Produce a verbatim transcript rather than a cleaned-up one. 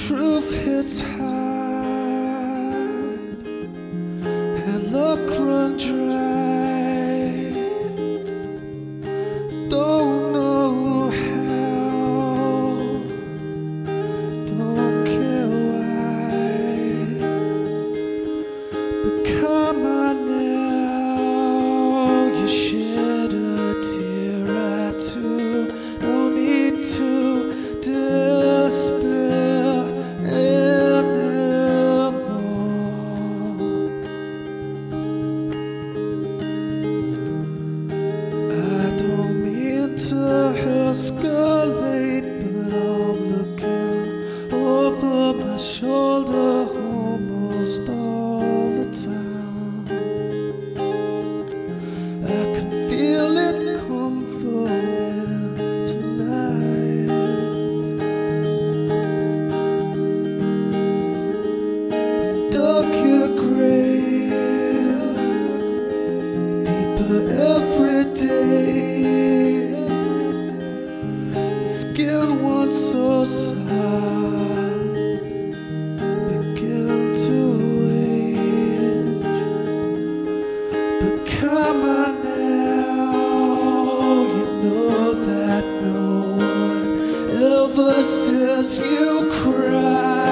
truth hits hard and luck run dry. Don't know how, don't care why, but come on now, you shed a tear or two. No need to despair anymore. I don't mean to escalate, but I'm looking over my shoulder almost all the time. I can feel it come for me tonight. Dug your grave deeper every day. Skin once so soft begin to age. But come on now, you know that no one ever says you cry.